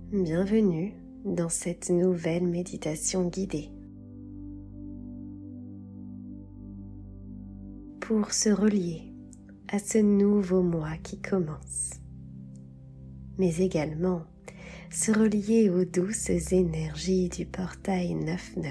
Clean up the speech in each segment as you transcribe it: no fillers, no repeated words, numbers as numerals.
Bienvenue dans cette nouvelle méditation guidée. Pour se relier à ce nouveau mois qui commence, mais également se relier aux douces énergies du portail 9-9.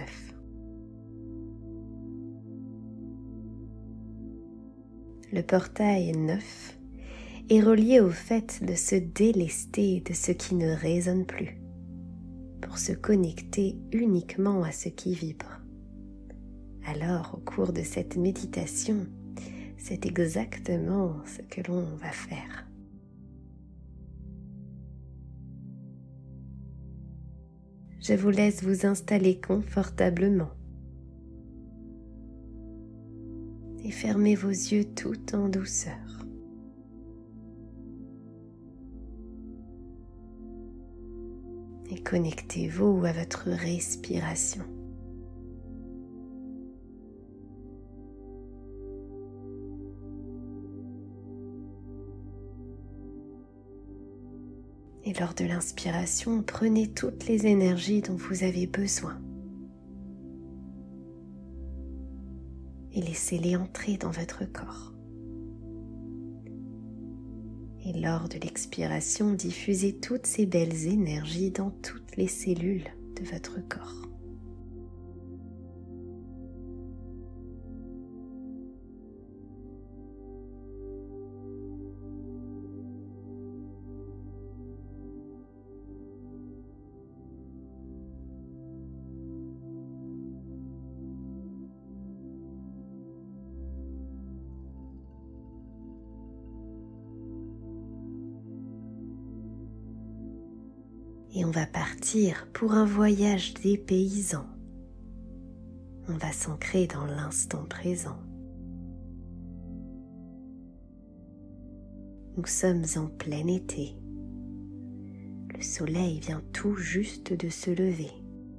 Le portail 9 est relié au fait de se délester de ce qui ne résonne plus, pour se connecter uniquement à ce qui vibre. Alors, au cours de cette méditation, c'est exactement ce que l'on va faire. Je vous laisse vous installer confortablement et fermez vos yeux tout en douceur. Et connectez-vous à votre respiration. Et lors de l'inspiration, prenez toutes les énergies dont vous avez besoin et laissez-les entrer dans votre corps. Et lors de l'expiration, diffusez toutes ces belles énergies dans toutes les cellules de votre corps. Et on va partir pour un voyage dépaysant. On va s'ancrer dans l'instant présent. Nous sommes en plein été. Le soleil vient tout juste de se lever.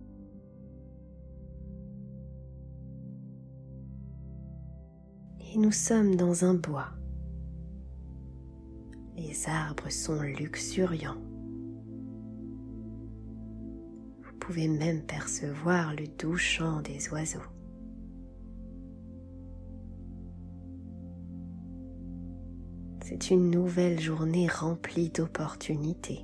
Et nous sommes dans un bois. Les arbres sont luxuriants. Vous pouvez même percevoir le doux chant des oiseaux. C'est une nouvelle journée remplie d'opportunités.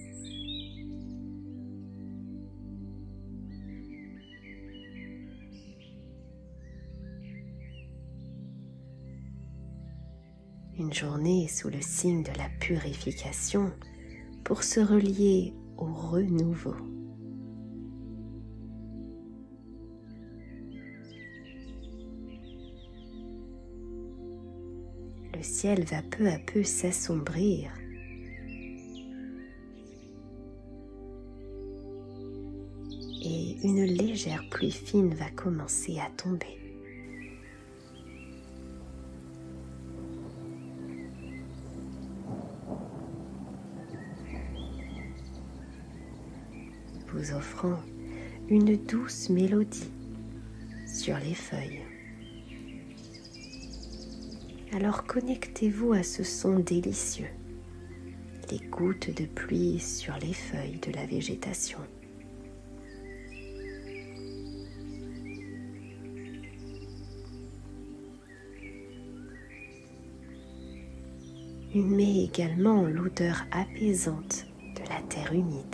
Une journée sous le signe de la purification pour se relier au renouveau. Le ciel va peu à peu s'assombrir et une légère pluie fine va commencer à tomber. Vous offrant une douce mélodie sur les feuilles. Alors connectez-vous à ce son délicieux, les gouttes de pluie sur les feuilles de la végétation. Mais également l'odeur apaisante de la terre humide.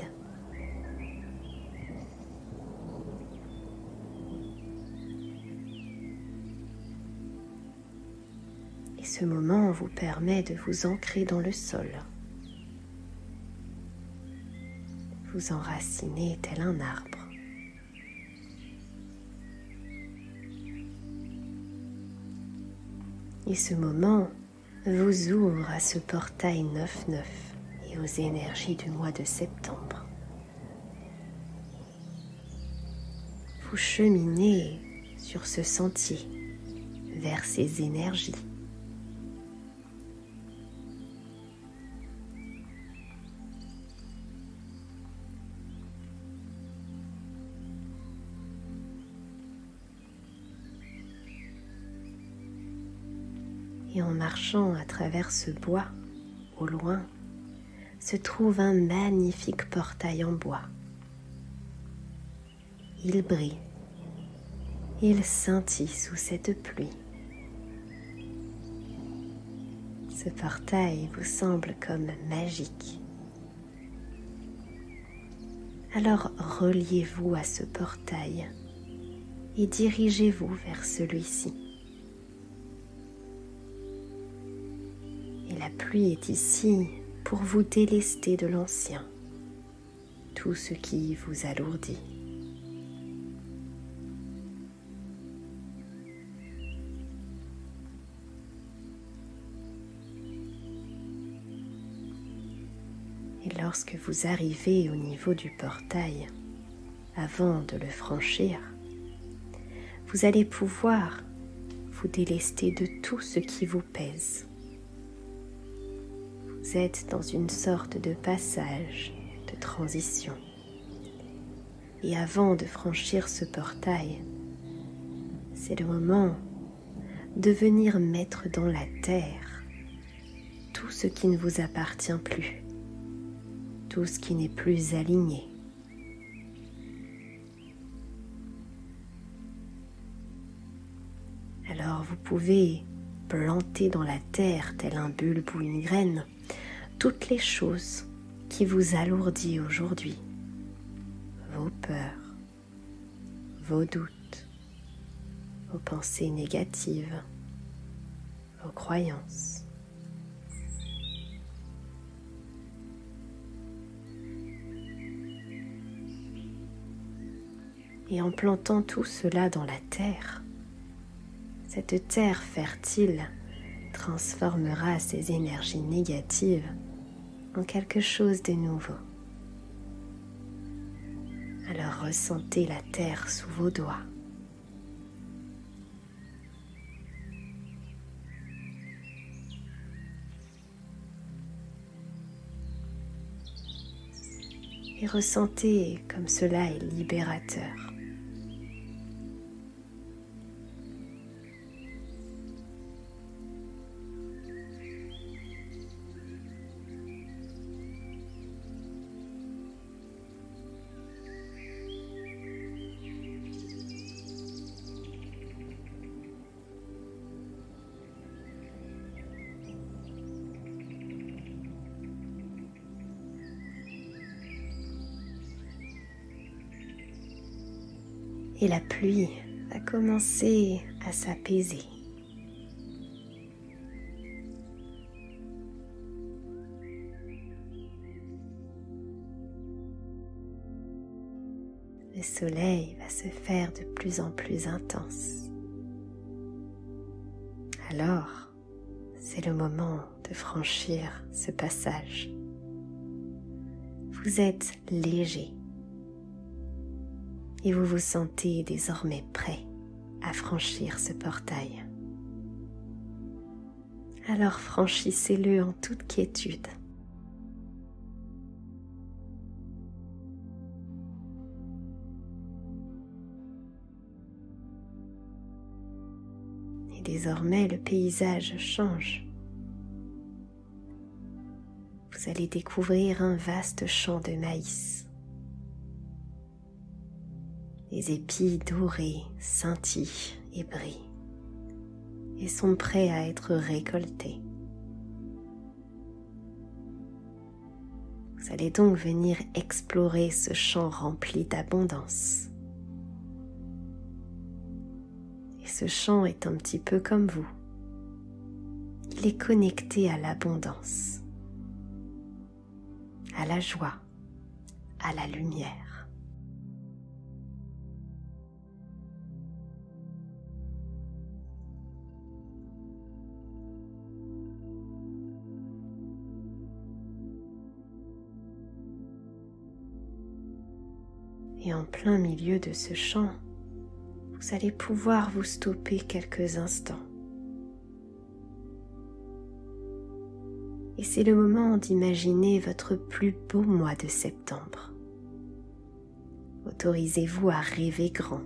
Ce moment vous permet de vous ancrer dans le sol, vous enraciner tel un arbre. Et ce moment vous ouvre à ce portail 9-9 et aux énergies du mois de septembre. Vous cheminez sur ce sentier vers ces énergies. Et en marchant à travers ce bois, au loin, se trouve un magnifique portail en bois. Il brille, il scintille sous cette pluie. Ce portail vous semble comme magique. Alors reliez-vous à ce portail et dirigez-vous vers celui-ci. Et la pluie est ici pour vous délester de l'ancien, tout ce qui vous alourdit. Et lorsque vous arrivez au niveau du portail, avant de le franchir, vous allez pouvoir vous délester de tout ce qui vous pèse. Vous êtes dans une sorte de passage, de transition. Et avant de franchir ce portail, c'est le moment de venir mettre dans la terre tout ce qui ne vous appartient plus, tout ce qui n'est plus aligné. Alors vous pouvez planter dans la terre, tel un bulbe ou une graine, toutes les choses qui vous alourdissent aujourd'hui, vos peurs, vos doutes, vos pensées négatives, vos croyances. Et en plantant tout cela dans la terre, cette terre fertile transformera ces énergies négatives en quelque chose de nouveau. Alors ressentez la terre sous vos doigts. Et ressentez comme cela est libérateur. Et la pluie va commencer à s'apaiser. Le soleil va se faire de plus en plus intense. Alors, c'est le moment de franchir ce passage. Vous êtes léger. Et vous vous sentez désormais prêt à franchir ce portail. Alors franchissez-le en toute quiétude. Et désormais le paysage change. Vous allez découvrir un vaste champ de maïs. Les épis dorés scintillent et brillent et sont prêts à être récoltés. Vous allez donc venir explorer ce champ rempli d'abondance. Et ce champ est un petit peu comme vous. Il est connecté à l'abondance, à la joie, à la lumière. Et en plein milieu de ce champ, vous allez pouvoir vous stopper quelques instants. Et c'est le moment d'imaginer votre plus beau mois de septembre. Autorisez-vous à rêver grand.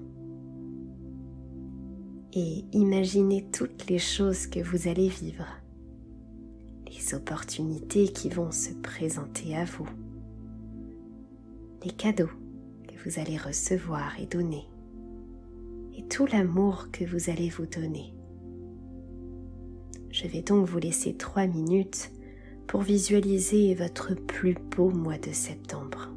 Et imaginez toutes les choses que vous allez vivre. les opportunités qui vont se présenter à vous, les cadeaux que vous allez recevoir et donner, et tout l'amour que vous allez vous donner. Je vais donc vous laisser 3 minutes pour visualiser votre plus beau mois de septembre.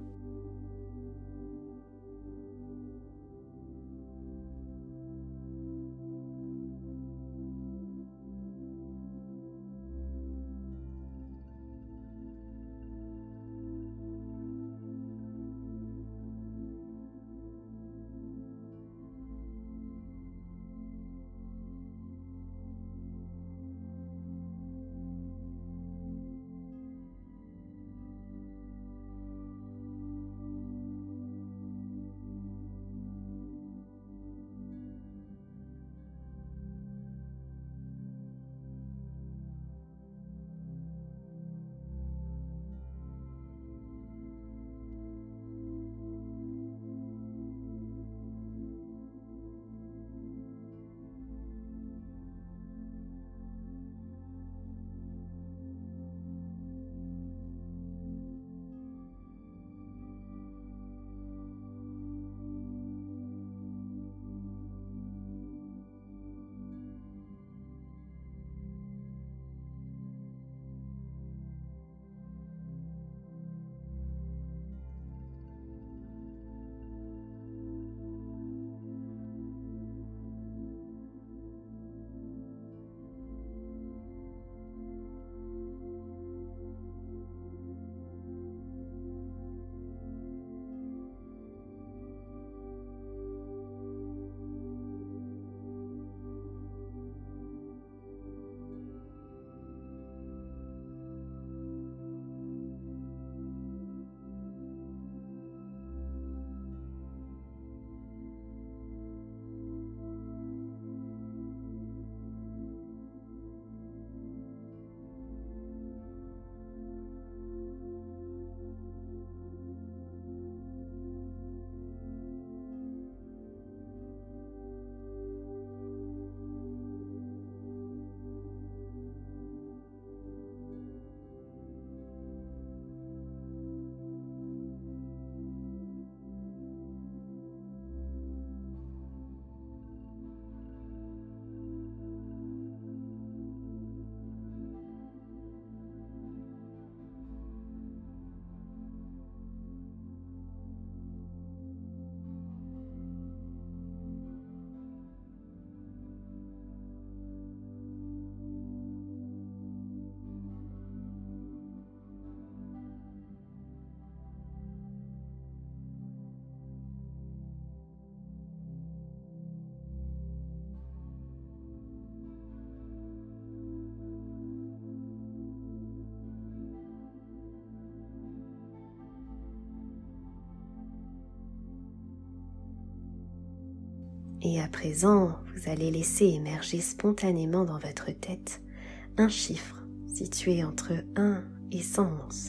Et à présent, vous allez laisser émerger spontanément dans votre tête un chiffre situé entre 1 et 111.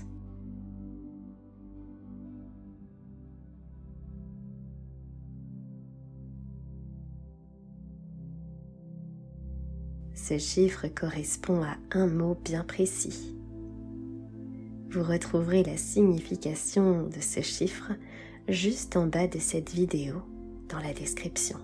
Ce chiffre correspond à un mot bien précis. Vous retrouverez la signification de ce chiffre juste en bas de cette vidéo dans la description.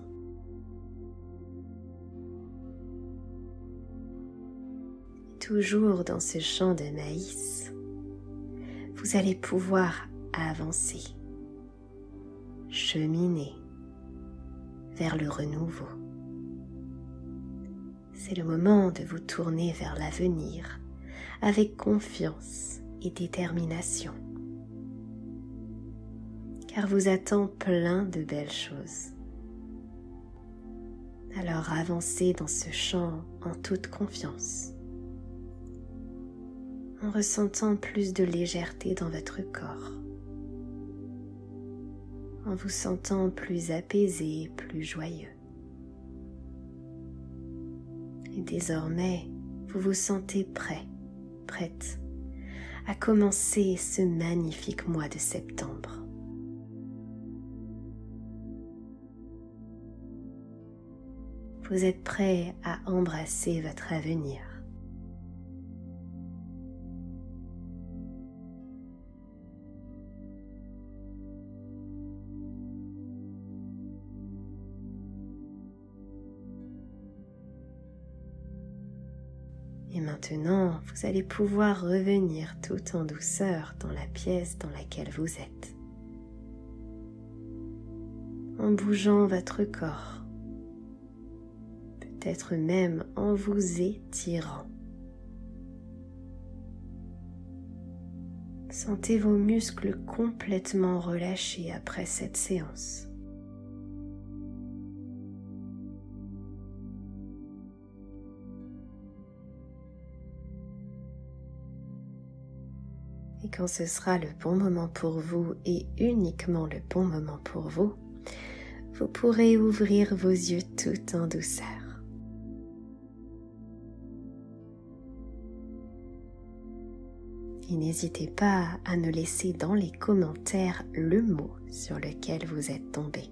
Toujours dans ce champ de maïs, vous allez pouvoir avancer, cheminer vers le renouveau. C'est le moment de vous tourner vers l'avenir avec confiance et détermination, car vous attend plein de belles choses. Alors avancez dans ce champ en toute confiance, en ressentant plus de légèreté dans votre corps, en vous sentant plus apaisé, plus joyeux. Et désormais, vous vous sentez prêt, prête à commencer ce magnifique mois de septembre. Vous êtes prêt à embrasser votre avenir. Maintenant, vous allez pouvoir revenir tout en douceur dans la pièce dans laquelle vous êtes, en bougeant votre corps, peut-être même en vous étirant. Sentez vos muscles complètement relâchés après cette séance. Et quand ce sera le bon moment pour vous et uniquement le bon moment pour vous, vous pourrez ouvrir vos yeux tout en douceur. Et n'hésitez pas à me laisser dans les commentaires le mot sur lequel vous êtes tombé.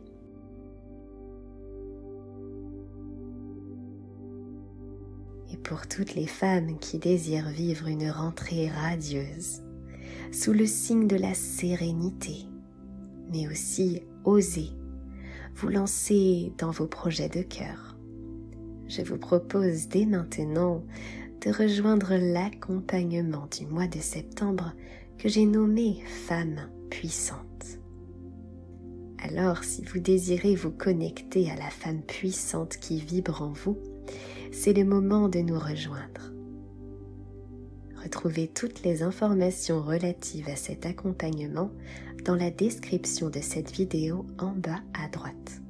Et pour toutes les femmes qui désirent vivre une rentrée radieuse, sous le signe de la sérénité, mais aussi oser vous lancer dans vos projets de cœur, je vous propose dès maintenant de rejoindre l'accompagnement du mois de septembre que j'ai nommé Femme puissante. Alors, si vous désirez vous connecter à la femme puissante qui vibre en vous, c'est le moment de nous rejoindre. Retrouvez toutes les informations relatives à cet accompagnement dans la description de cette vidéo en bas à droite.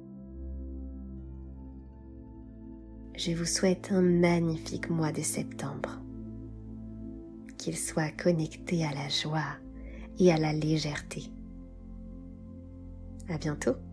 Je vous souhaite un magnifique mois de septembre. Qu'il soit connecté à la joie et à la légèreté. À bientôt!